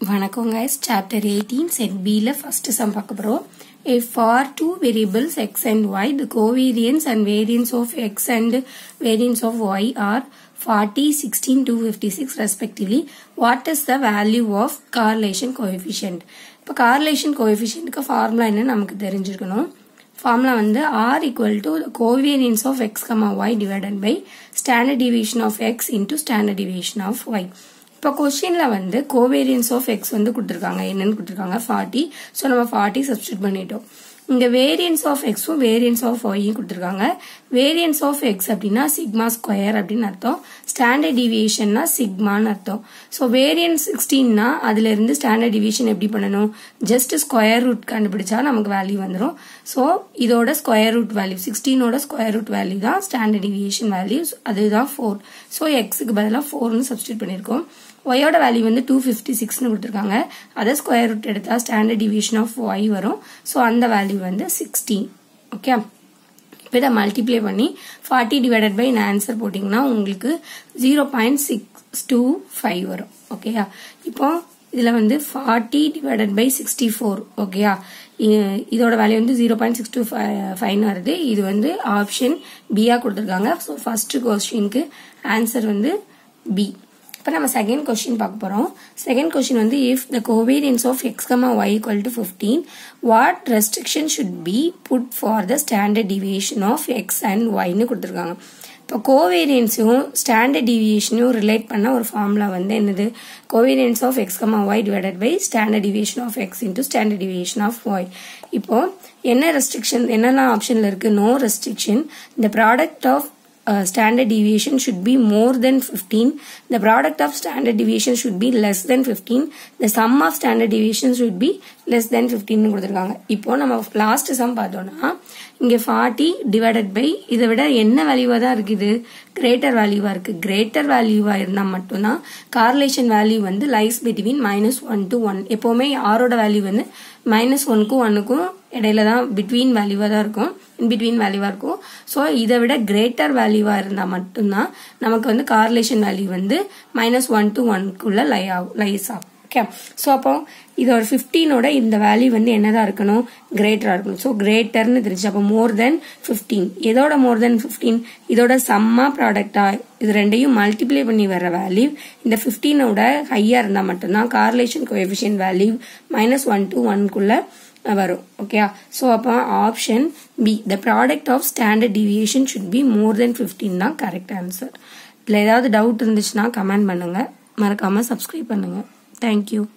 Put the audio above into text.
வணக்கம் guys, chapter 18 set B ல first sum பார்க்க போறோம். If for two variables x and y, the covariance and variance of x and variance of y are 40, 16, 256 respectively, what is the value of correlation coefficient? இப்போ correlation coefficientக்கு formula என்ன நமக்கு தெரிஞ்சிருக்கணும். formula வந்து r equal to the covariance of x, y divided by standard deviation of x into standard deviation of y. இப்போ क्वेश्चनல வந்து covariance of x வந்து கொடுத்திருக்காங்க. என்னன்னு கொடுத்திருக்காங்க 40. சோ நம்ம 40 சப்ஸ்டிட்யூட் பண்ணிட்டோம். இங்க வேரியன்ஸ் ஆஃப் x உம் வேரியன்ஸ் ஆஃப் y உம் கொடுத்திருக்காங்க. வேரியன்ஸ் ஆஃப் x அப்படினா சிக்மா ஸ்கொயர் அப்படினு அர்த்தம். ஸ்டாண்டர்ட் டிவியேஷன்னா சிக்மான்னு அர்த்தம். சோ வேரியன்ஸ் 16 னா அதில இருந்து ஸ்டாண்டர்ட் டிவியேஷன் எப்படி பண்ணனும்? ஜஸ்ட் ஸ்கொயர் ரூட் கண்டுபிடிச்சா நமக்கு வேல்யூ வந்துரும். சோ இதோட ஸ்கொயர் ரூட் வேல்யூ 16 ஓட ஸ்கொயர் ரூட் வேல்யூ தான் ஸ்டாண்டர்ட் டிவியேஷன் வேல்யூ. அதுதான் 4. சோ x க்கு பதிலா 4 னு சப்ஸ்டிட்யூட் பண்ணிருக்கோம். y ஓட வேல்யூ வந்து 256 னு கொடுத்திருக்காங்க. அத ஸ்கொயர் ரூட் எடுத்தா ஸ்டாண்டர்ட் டிவியேஷன் ஆஃப் y வரும். சோ அந்த வேல்யூ வந்து 16. ஓகே. இப்போ இத மல்டிப்ளை பண்ணி 40 டிவைடட் பை ஆன்சர் போடிங்கனா உங்களுக்கு 0.625 வரும். ஓகேயா? இப்போ இதுல வந்து 40 டிவைடட் பை 64. ஓகேயா? இதோட வேல்யூ வந்து 0.625 னு வருது. இது வந்து ஆப்ஷன் B ஆ கொடுத்திருக்காங்க. சோ ஃபர்ஸ்ட் क्वेश्चनக்கு ஆன்சர் வந்து B. இப்போ நம்ம செகண்ட் क्वेश्चन பார்க்க போறோம். செகண்ட் क्वेश्चन வந்து if the covariance of x, y equal to 15, what restriction should be put for the standard deviation of x and y னு கொடுத்திருக்காங்க. இப்போ கோவேரியன்ஸும் ஸ்டாண்டர்ட் டிவியேஷனும் ரிலேட் பண்ண ஒரு ஃபார்முலா வந்து என்னது? Covariance of x, y divided by standard deviation of x into standard deviation of y. இப்போ என்ன restriction என்னெல்லாம் ஆப்ஷன்ல இருக்கு? No restriction. the product of standard deviation should be more than 15. The product of standard deviation should be less than 15. The sum of standard deviation should be less than 15 னு கொடுத்திருக்காங்க. இப்போ நம்ம last some பார்த்தோம்னா இங்க 40 divided by இதை விட என்ன வேல்யூவா தான் இருக்குது? கிரேட்டர் வேல்யூவா இருக்கு. கிரேட்டர் வேல்யூவா இருந்தா மட்டும்தான் கார்லேஷன் வேல்யூ வந்து லைஸ் பிட்வீன் -1 to 1. எப்பவுமே r ஓட வேல்யூ வந்து -1 க்கும் 1 க்கும் இடையில தான் பிட்வீன் வேல்யூவா தான் இருக்கும். இன் பிட்வீன் வேல்யூவா இருக்கும். சோ இதை விட கிரேட்டர் வேல்யூவா இருந்தா மட்டும்தான் நமக்கு வந்து கார்லேஷன் வேல்யூ வந்து -1 to 1 குள்ள லைஸ் ஆகும். ஓகே. சோ அப்போ இதோட 15 ஓட இந்த வேல்யூ வந்து என்னதா இருக்கணும்? கிரேட்டரா இருக்கணும். சோ கிரேட்டர்னு தெரிஞ்சு அப்ப மோர் தென் 15. எதோட மோர் தென் 15? இதோட சம்மா ப்ராடக்டா இது ரெண்டையும் மல்டிப்ளை பண்ணி வர வேல்யூ இந்த 15 ஓட ஹையா இருந்தா மட்டும்தான் கார்லேஷன் கோஎஃபிஷியன்ட் வேல்யூ -1 to 1 குள்ள வரும். ஓகே. சோ அப்ப option B, the product of standard deviation should be more than 15 தான் கரெக்ட் ஆன்சர். இதுல ஏதாவது டவுட் இருந்துச்சுன்னா கமெண்ட் பண்ணுங்க. மறக்காம சப்ஸ்கிரைப் பண்ணுங்க. Thank you.